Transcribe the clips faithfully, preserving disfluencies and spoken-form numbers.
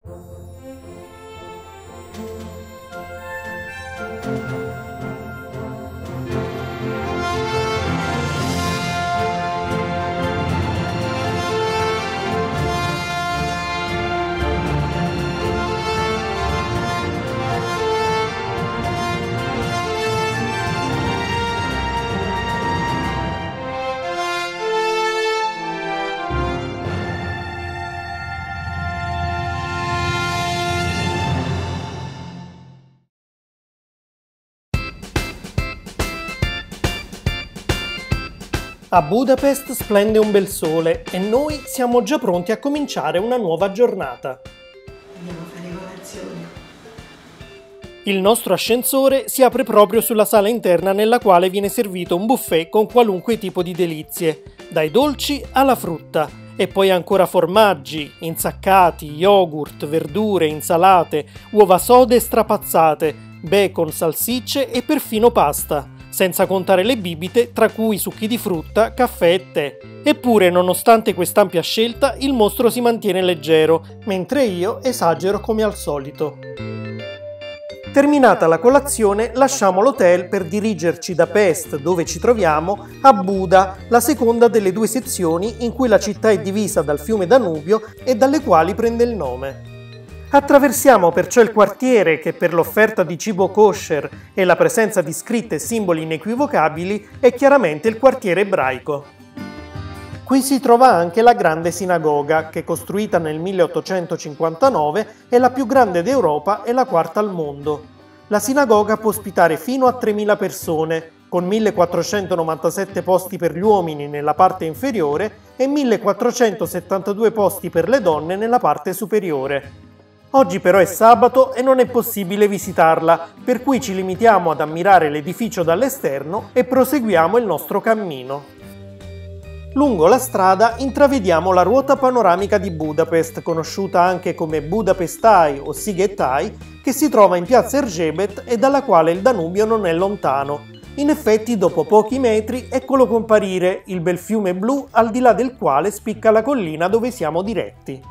A Budapest splende un bel sole e noi siamo già pronti a cominciare una nuova giornata. Andiamo a fare colazione. Il nostro ascensore si apre proprio sulla sala interna nella quale viene servito un buffet con qualunque tipo di delizie, dai dolci alla frutta, e poi ancora formaggi, insaccati, yogurt, verdure, insalate, uova sode strapazzate, bacon, salsicce e perfino pasta. Senza contare le bibite, tra cui succhi di frutta, caffè e tè. Eppure, nonostante quest'ampia scelta, il mostro si mantiene leggero, mentre io esagero come al solito. Terminata la colazione, lasciamo l'hotel per dirigerci da Pest, dove ci troviamo, a Buda, la seconda delle due sezioni in cui la città è divisa dal fiume Danubio e dalle quali prende il nome. Attraversiamo perciò il quartiere che, per l'offerta di cibo kosher e la presenza di scritte e simboli inequivocabili, è chiaramente il quartiere ebraico. Qui si trova anche la grande sinagoga, che costruita nel milleottocentocinquantanove è la più grande d'Europa e la quarta al mondo. La sinagoga può ospitare fino a tremila persone, con millequattrocentonovantasette posti per gli uomini nella parte inferiore e millequattrocentosettantadue posti per le donne nella parte superiore. Oggi però è sabato e non è possibile visitarla, per cui ci limitiamo ad ammirare l'edificio dall'esterno e proseguiamo il nostro cammino. Lungo la strada intravediamo la ruota panoramica di Budapest, conosciuta anche come Budapest Eye o Sziget Eye, che si trova in piazza Erzsébet e dalla quale il Danubio non è lontano. In effetti, dopo pochi metri, eccolo comparire, il bel fiume blu al di là del quale spicca la collina dove siamo diretti.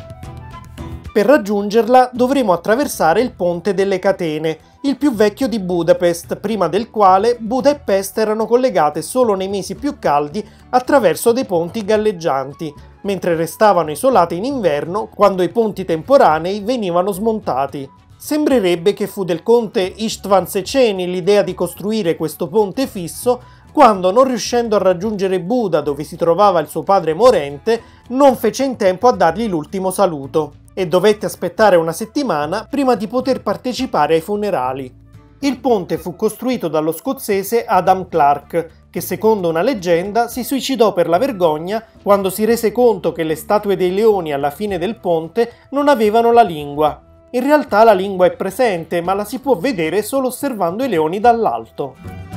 Per raggiungerla dovremo attraversare il Ponte delle Catene, il più vecchio di Budapest, prima del quale Buda e Pest erano collegate solo nei mesi più caldi attraverso dei ponti galleggianti, mentre restavano isolate in inverno quando i ponti temporanei venivano smontati. Sembrerebbe che fu del conte István Széchenyi l'idea di costruire questo ponte fisso quando, non riuscendo a raggiungere Buda dove si trovava il suo padre morente, non fece in tempo a dargli l'ultimo saluto e dovette aspettare una settimana prima di poter partecipare ai funerali. Il ponte fu costruito dallo scozzese Adam Clarke, che secondo una leggenda si suicidò per la vergogna quando si rese conto che le statue dei leoni alla fine del ponte non avevano la lingua. In realtà la lingua è presente, ma la si può vedere solo osservando i leoni dall'alto.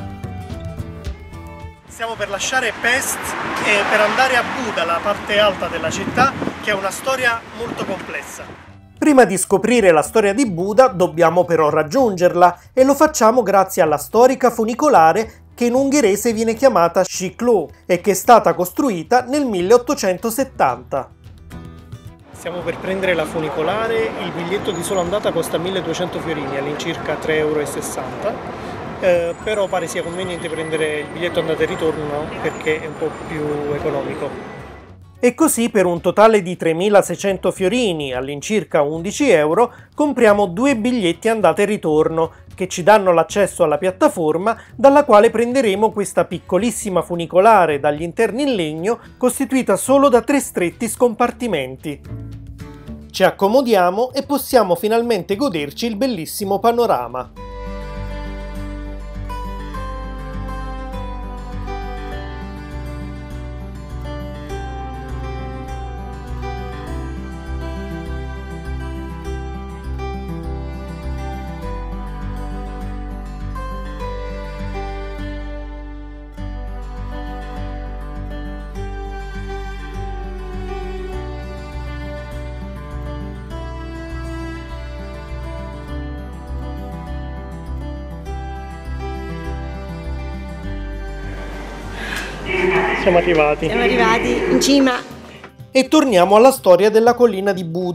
Stiamo per lasciare Pest e per andare a Buda, la parte alta della città, che ha una storia molto complessa. Prima di scoprire la storia di Buda dobbiamo però raggiungerla e lo facciamo grazie alla storica funicolare che in ungherese viene chiamata Sikló e che è stata costruita nel milleottocentosettanta. Stiamo per prendere la funicolare, il biglietto di sola andata costa milleduecento fiorini, all'incirca tre e sessanta euro. Eh, però pare sia conveniente prendere il biglietto andata e ritorno perché è un po' più economico. E così per un totale di tremilaseicento fiorini, all'incirca undici euro, compriamo due biglietti andata e ritorno che ci danno l'accesso alla piattaforma dalla quale prenderemo questa piccolissima funicolare dagli interni in legno costituita solo da tre stretti scompartimenti. Ci accomodiamo e possiamo finalmente goderci il bellissimo panorama. Siamo arrivati. Siamo arrivati in cima. E torniamo alla storia della collina di Buda,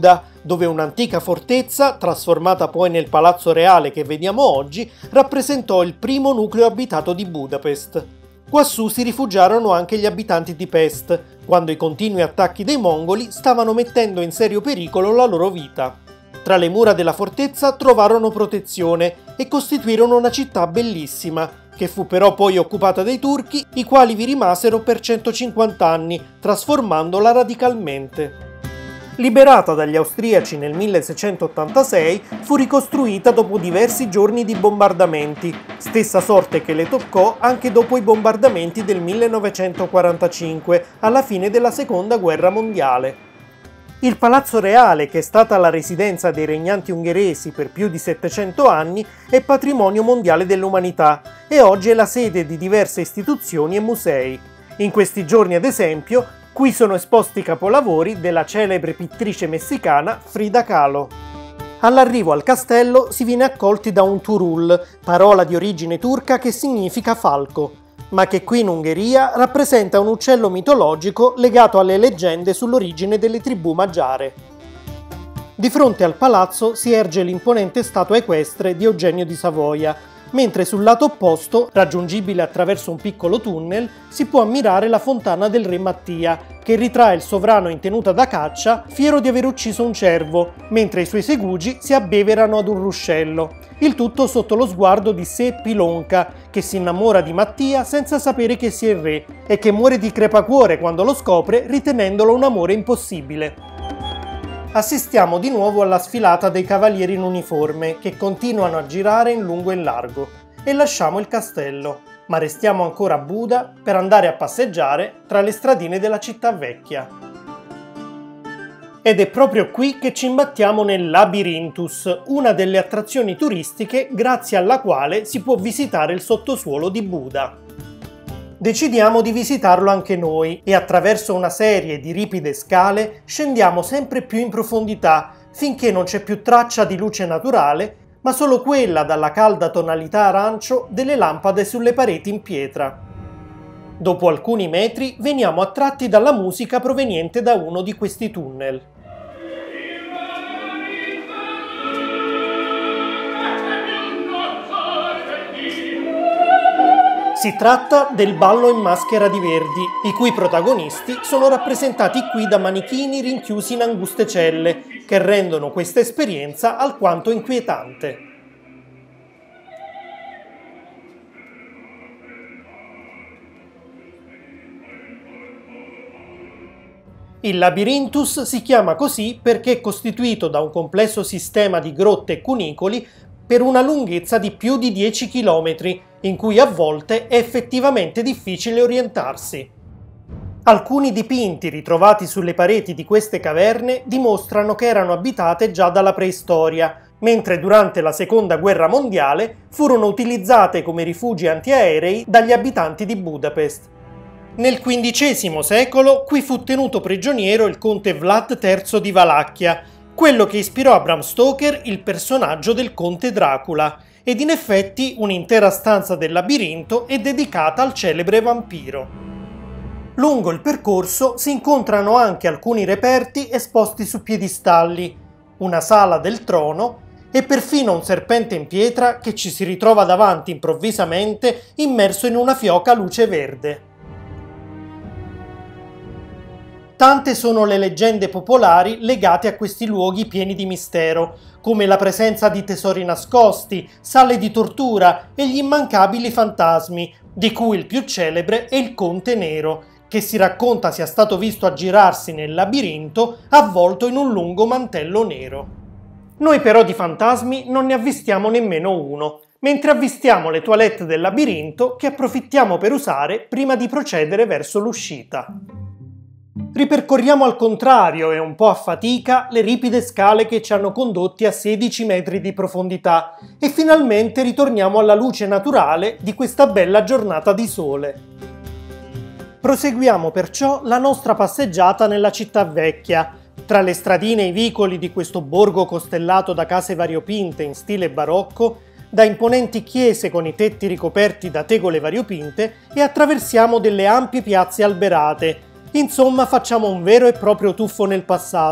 dove un'antica fortezza, trasformata poi nel Palazzo Reale che vediamo oggi, rappresentò il primo nucleo abitato di Budapest. Quassù si rifugiarono anche gli abitanti di Pest, quando i continui attacchi dei mongoli stavano mettendo in serio pericolo la loro vita. Tra le mura della fortezza trovarono protezione e costituirono una città bellissima, che fu però poi occupata dai turchi, i quali vi rimasero per centocinquanta anni, trasformandola radicalmente. Liberata dagli austriaci nel milleseicentottantasei, fu ricostruita dopo diversi giorni di bombardamenti, stessa sorte che le toccò anche dopo i bombardamenti del millenovecentoquarantacinque, alla fine della Seconda Guerra Mondiale. Il Palazzo Reale, che è stata la residenza dei regnanti ungheresi per più di settecento anni, è patrimonio mondiale dell'umanità e oggi è la sede di diverse istituzioni e musei. In questi giorni, ad esempio, qui sono esposti i capolavori della celebre pittrice messicana Frida Kahlo. All'arrivo al castello si viene accolti da un turul, parola di origine turca che significa falco, ma che qui in Ungheria rappresenta un uccello mitologico legato alle leggende sull'origine delle tribù magiare. Di fronte al palazzo si erge l'imponente statua equestre di Eugenio di Savoia, mentre sul lato opposto, raggiungibile attraverso un piccolo tunnel, si può ammirare la fontana del re Mattia, che ritrae il sovrano in tenuta da caccia, fiero di aver ucciso un cervo, mentre i suoi segugi si abbeverano ad un ruscello. Il tutto sotto lo sguardo di Seppi Lonca, che si innamora di Mattia senza sapere che sia il re, e che muore di crepacuore quando lo scopre, ritenendolo un amore impossibile. Assistiamo di nuovo alla sfilata dei cavalieri in uniforme, che continuano a girare in lungo e in largo, e lasciamo il castello, ma restiamo ancora a Buda per andare a passeggiare tra le stradine della città vecchia. Ed è proprio qui che ci imbattiamo nel Labyrinthus, una delle attrazioni turistiche grazie alla quale si può visitare il sottosuolo di Buda. Decidiamo di visitarlo anche noi e attraverso una serie di ripide scale scendiamo sempre più in profondità finché non c'è più traccia di luce naturale, ma solo quella dalla calda tonalità arancio delle lampade sulle pareti in pietra. Dopo alcuni metri veniamo attratti dalla musica proveniente da uno di questi tunnel. Si tratta del ballo in maschera di Verdi, i cui protagonisti sono rappresentati qui da manichini rinchiusi in anguste celle, che rendono questa esperienza alquanto inquietante. Il Labyrinthus si chiama così perché è costituito da un complesso sistema di grotte e cunicoli per una lunghezza di più di dieci chilometri, in cui a volte è effettivamente difficile orientarsi. Alcuni dipinti ritrovati sulle pareti di queste caverne dimostrano che erano abitate già dalla preistoria, mentre durante la Seconda Guerra Mondiale furono utilizzate come rifugi antiaerei dagli abitanti di Budapest. Nel quindicesimo secolo qui fu tenuto prigioniero il conte Vlad terzo di Valacchia, quello che ispirò a Bram Stoker il personaggio del conte Dracula, ed in effetti un'intera stanza del labirinto è dedicata al celebre vampiro. Lungo il percorso si incontrano anche alcuni reperti esposti su piedistalli, una sala del trono e perfino un serpente in pietra che ci si ritrova davanti improvvisamente immerso in una fioca luce verde. Tante sono le leggende popolari legate a questi luoghi pieni di mistero, come la presenza di tesori nascosti, sale di tortura e gli immancabili fantasmi, di cui il più celebre è il Conte Nero, che si racconta sia stato visto aggirarsi nel labirinto avvolto in un lungo mantello nero. Noi però di fantasmi non ne avvistiamo nemmeno uno, mentre avvistiamo le toilette del labirinto che approfittiamo per usare prima di procedere verso l'uscita. Ripercorriamo al contrario e un po' a fatica le ripide scale che ci hanno condotti a sedici metri di profondità e finalmente ritorniamo alla luce naturale di questa bella giornata di sole. Proseguiamo perciò la nostra passeggiata nella città vecchia, tra le stradine e i vicoli di questo borgo costellato da case variopinte in stile barocco, da imponenti chiese con i tetti ricoperti da tegole variopinte e attraversiamo delle ampie piazze alberate. Insomma, facciamo un vero e proprio tuffo nel passato,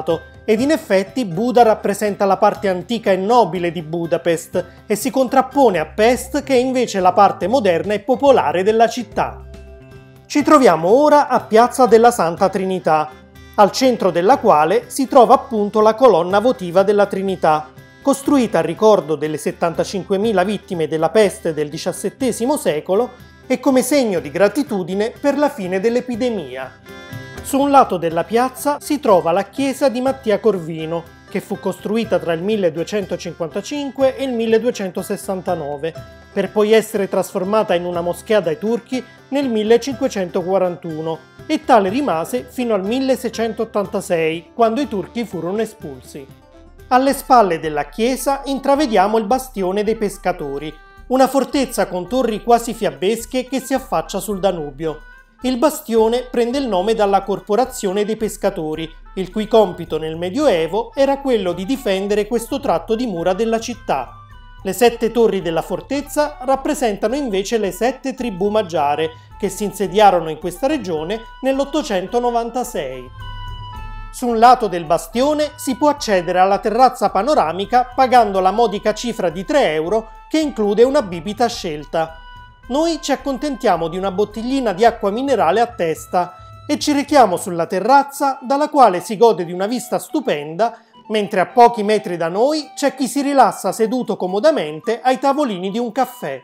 Ed in effetti Buda rappresenta la parte antica e nobile di Budapest e si contrappone a Pest, che è invece la parte moderna e popolare della città. Ci troviamo ora a Piazza della Santa Trinità, al centro della quale si trova appunto la colonna votiva della Trinità, costruita a ricordo delle settantacinquemila vittime della peste del diciassettesimo secolo e come segno di gratitudine per la fine dell'epidemia. Su un lato della piazza si trova la chiesa di Mattia Corvino, che fu costruita tra il milleduecentocinquantacinque e il milleduecentosessantanove, per poi essere trasformata in una moschea dai turchi nel millecinquecentoquarantuno, e tale rimase fino al milleseicentottantasei, quando i turchi furono espulsi. Alle spalle della chiesa intravediamo il Bastione dei Pescatori, una fortezza con torri quasi fiabesche che si affaccia sul Danubio. Il bastione prende il nome dalla Corporazione dei Pescatori, il cui compito nel Medioevo era quello di difendere questo tratto di mura della città. Le sette torri della fortezza rappresentano invece le sette tribù magiare che si insediarono in questa regione nell'ottocentonovantasei. Su un lato del bastione si può accedere alla terrazza panoramica pagando la modica cifra di tre euro che include una bibita a scelta. Noi ci accontentiamo di una bottiglina di acqua minerale a testa e ci rechiamo sulla terrazza, dalla quale si gode di una vista stupenda, mentre a pochi metri da noi c'è chi si rilassa seduto comodamente ai tavolini di un caffè.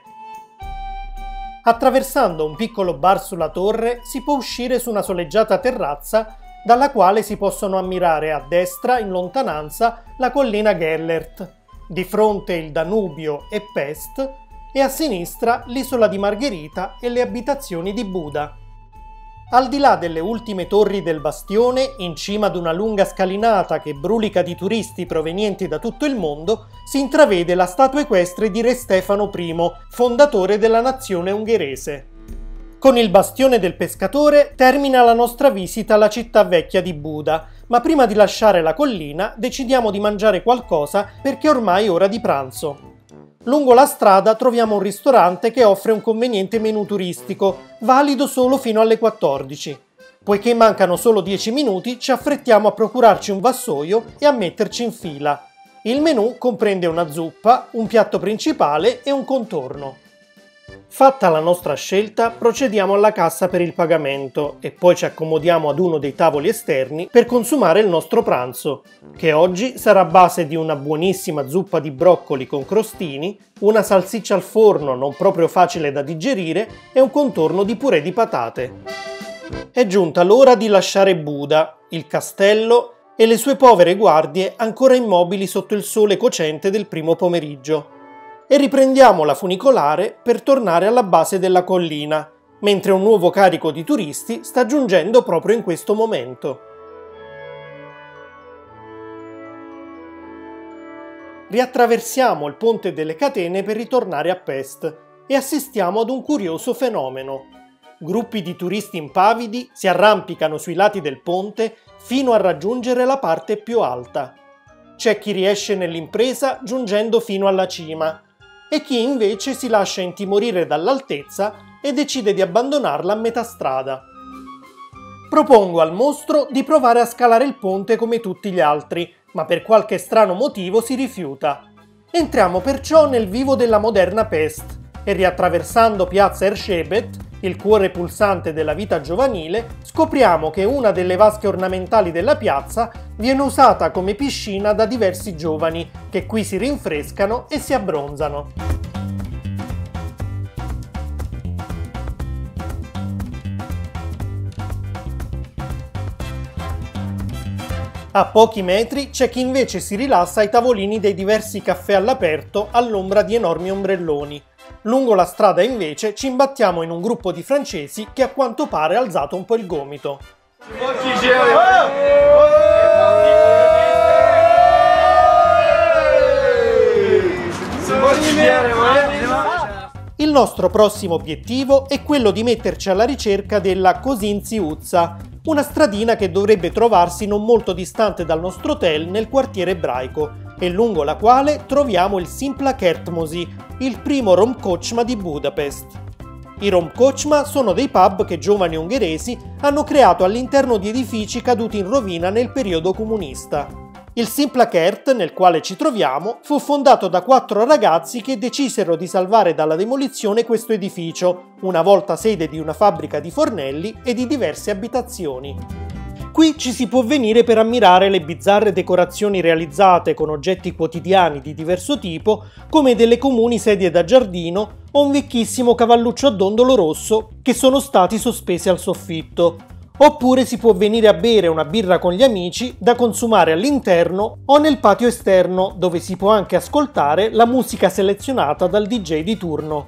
Attraversando un piccolo bar sulla torre si può uscire su una soleggiata terrazza dalla quale si possono ammirare a destra, in lontananza, la collina Gellert, di fronte il Danubio e Pest, e a sinistra l'isola di Margherita e le abitazioni di Buda. Al di là delle ultime torri del bastione, in cima ad una lunga scalinata che brulica di turisti provenienti da tutto il mondo, si intravede la statua equestre di Re Stefano primo, fondatore della nazione ungherese. Con il Bastione del Pescatore termina la nostra visita alla città vecchia di Buda, ma prima di lasciare la collina decidiamo di mangiare qualcosa perché ormai è ora di pranzo. Lungo la strada troviamo un ristorante che offre un conveniente menù turistico, valido solo fino alle quattordici. Poiché mancano solo dieci minuti, ci affrettiamo a procurarci un vassoio e a metterci in fila. Il menù comprende una zuppa, un piatto principale e un contorno. Fatta la nostra scelta, procediamo alla cassa per il pagamento e poi ci accomodiamo ad uno dei tavoli esterni per consumare il nostro pranzo, che oggi sarà a base di una buonissima zuppa di broccoli con crostini, una salsiccia al forno non proprio facile da digerire e un contorno di purè di patate. È giunta l'ora di lasciare Buda, il castello e le sue povere guardie ancora immobili sotto il sole cocente del primo pomeriggio. E riprendiamo la funicolare per tornare alla base della collina, mentre un nuovo carico di turisti sta giungendo proprio in questo momento. Riattraversiamo il Ponte delle Catene per ritornare a Pest e assistiamo ad un curioso fenomeno. Gruppi di turisti impavidi si arrampicano sui lati del ponte fino a raggiungere la parte più alta. C'è chi riesce nell'impresa giungendo fino alla cima, e chi invece si lascia intimorire dall'altezza e decide di abbandonarla a metà strada. Propongo al mostro di provare a scalare il ponte come tutti gli altri, ma per qualche strano motivo si rifiuta. Entriamo perciò nel vivo della moderna Pest e riattraversando piazza Ershebet, il cuore pulsante della vita giovanile, scopriamo che una delle vasche ornamentali della piazza viene usata come piscina da diversi giovani che qui si rinfrescano e si abbronzano. A pochi metri c'è chi invece si rilassa ai tavolini dei diversi caffè all'aperto all'ombra di enormi ombrelloni. Lungo la strada invece ci imbattiamo in un gruppo di francesi che a quanto pare ha alzato un po' il gomito. Il nostro prossimo obiettivo è quello di metterci alla ricerca della Cosinzi Uzza, una stradina che dovrebbe trovarsi non molto distante dal nostro hotel nel quartiere ebraico e lungo la quale troviamo il Simpla Kertmosi, il primo romkochma di Budapest. I romkochma sono dei pub che giovani ungheresi hanno creato all'interno di edifici caduti in rovina nel periodo comunista. Il Simplakert, nel quale ci troviamo, fu fondato da quattro ragazzi che decisero di salvare dalla demolizione questo edificio, una volta sede di una fabbrica di fornelli e di diverse abitazioni. Qui ci si può venire per ammirare le bizzarre decorazioni realizzate con oggetti quotidiani di diverso tipo, come delle comuni sedie da giardino o un vecchissimo cavalluccio a dondolo rosso che sono stati sospesi al soffitto. Oppure si può venire a bere una birra con gli amici da consumare all'interno o nel patio esterno, dove si può anche ascoltare la musica selezionata dal D J di turno.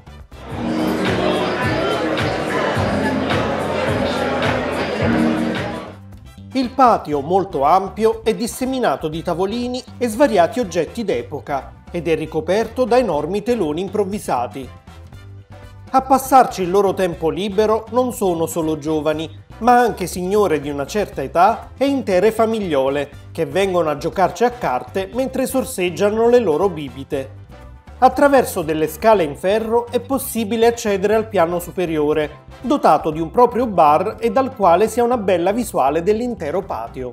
Il patio, molto ampio, è disseminato di tavolini e svariati oggetti d'epoca ed è ricoperto da enormi teloni improvvisati. A passarci il loro tempo libero non sono solo giovani, ma anche signore di una certa età e intere famigliole che vengono a giocarci a carte mentre sorseggiano le loro bibite. Attraverso delle scale in ferro è possibile accedere al piano superiore, dotato di un proprio bar e dal quale si ha una bella visuale dell'intero patio.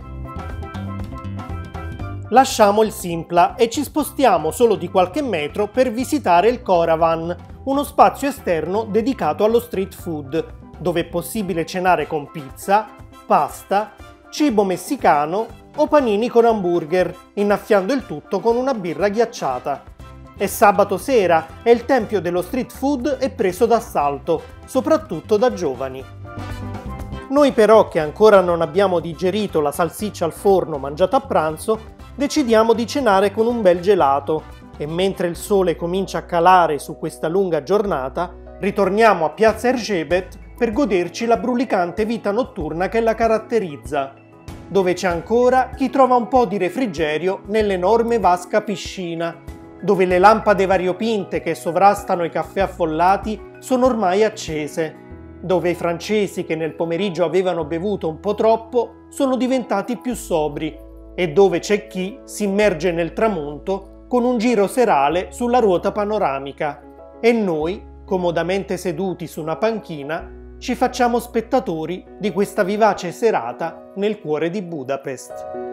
Lasciamo il Simpla e ci spostiamo solo di qualche metro per visitare il Coravan, uno spazio esterno dedicato allo street food, dove è possibile cenare con pizza, pasta, cibo messicano o panini con hamburger, innaffiando il tutto con una birra ghiacciata. È sabato sera e il tempio dello street food è preso d'assalto, soprattutto da giovani. Noi però, che ancora non abbiamo digerito la salsiccia al forno mangiata a pranzo, decidiamo di cenare con un bel gelato e mentre il sole comincia a calare su questa lunga giornata, ritorniamo a Piazza Erzsébet per goderci la brulicante vita notturna che la caratterizza, dove c'è ancora chi trova un po' di refrigerio nell'enorme vasca piscina, dove le lampade variopinte che sovrastano i caffè affollati sono ormai accese, dove i francesi che nel pomeriggio avevano bevuto un po' troppo sono diventati più sobri e dove c'è chi si immerge nel tramonto con un giro serale sulla ruota panoramica e noi, comodamente seduti su una panchina, ci facciamo spettatori di questa vivace serata nel cuore di Budapest.